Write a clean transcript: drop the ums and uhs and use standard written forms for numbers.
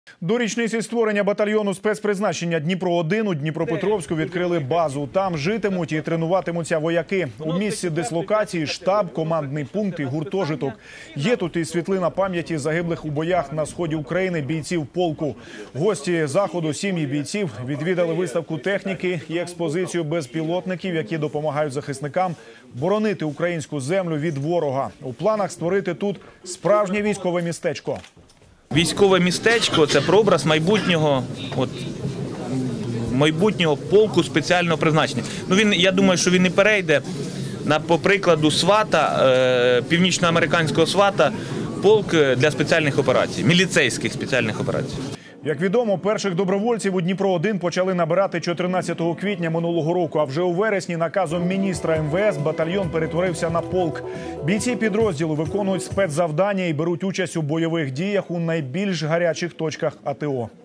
До річниці створення батальйону спецпризначення Дніпро-1 у Дніпропетровську відкрили базу. Там житимуть і тренуватимуться вояки. У місці дислокації штаб, командний пункт і гуртожиток. Є тут і світлина пам'яті загиблих у боях на сході України бійців полку. Гості заходу, сім'ї бійців, відвідали виставку техніки і експозицію безпілотників, які допомагають захисникам боронити українську землю від ворога. У планах створити тут справжнє військове містечко. Військове містечко – це прообраз майбутнього полку спеціального призначення. Я думаю, що він і перейде по прикладу СВАТа, північноамериканського СВАТа, полк для спеціальних операцій, міліцейських спеціальних операцій. Як відомо, перших добровольців у Дніпро-1 почали набирати 14 квітня минулого року, а вже у вересні наказом міністра МВС батальйон перетворився на полк. Бійці підрозділу виконують спецзавдання і беруть участь у бойових діях у найбільш гарячих точках АТО.